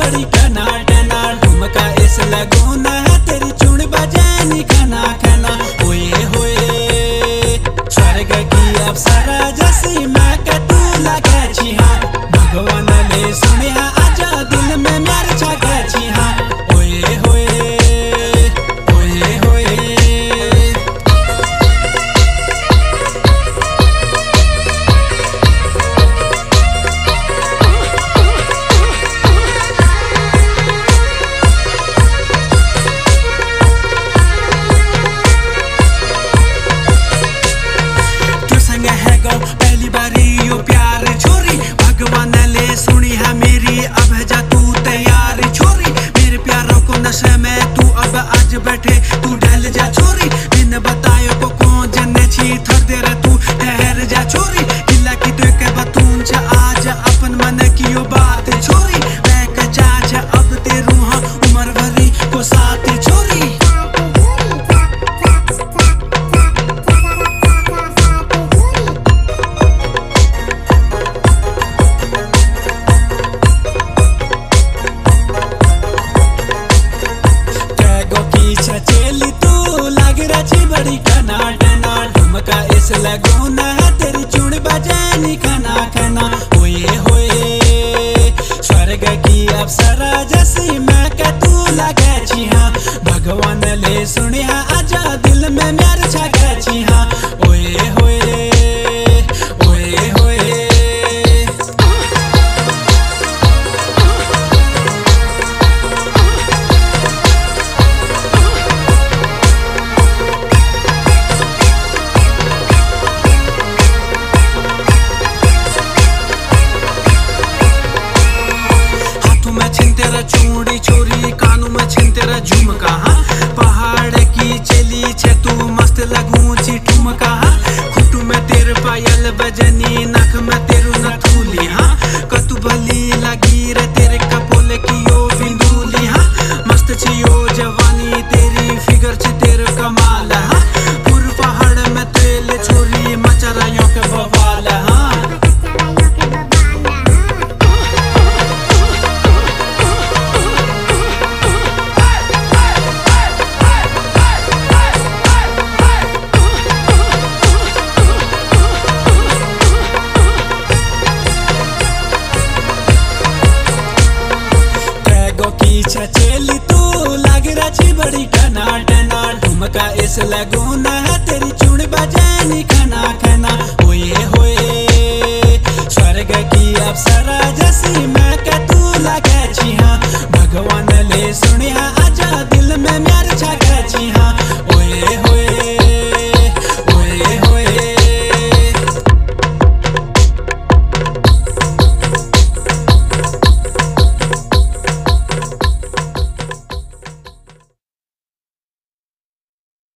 बड़ी टना टना, ठुमका इस लगून है तेरी चूड़ बजानी खाना खाना। ओए होए स्वर्ग की अप्सरा जैसी मैं के तू लगे छी हाँ, भगवान ले सुने आजा दिल में मेरे छाके छी हाँ। ओए होए ओए होए पहली बारी यो प्यार छोरी, भगवान ले सुनी है मेरी अब है जा तू तैयार छोरी। मेरे प्यारों को नशे में तू अब आज बैठे तू ढल जा छोरी, बिन बतायो को कौन जन्ने छी थर देर तू ठहर जा छोरी। गिला की तो के बतून छ आज अपन मन की यो बात छोरी, बैक जा अब तेरू हाँ उम्र भरी को साथ छोरी। चेली तू लाग रही बड़ी टना टना, ठुमका इस लगून है तेरी चूड़ बजानी खाना खाना। ओए होए स्वर्ग की अप्सरा जैसी मैं के तू लगे छी हाँ, भगवान ले सुने आजा दिल में मेरे छाके छी हाँ। ओए होए ओए होए चूड़ी छोरी कानू में छिन तेरा झुमका हाँ, पहाड़ की चली छे तू मस्त लगू छी ठुमका हाँ। खुटू में तेरे पायल बजनी नख में तेरू नथुली हाँ, कतु भली लगी रे तेरे कपोल की यो बिंदुली हाँ। मस्त छी यो जवानी तेरी फिगर छी तेरे कमाल हाँ, पूर्व पहाड़ में तेल छोरी मचरायों के बवाल हाँ। चेली तू लाग रही बड़ी टना टना, ठुमका इस लगून है तेरी चूड़ बजानी।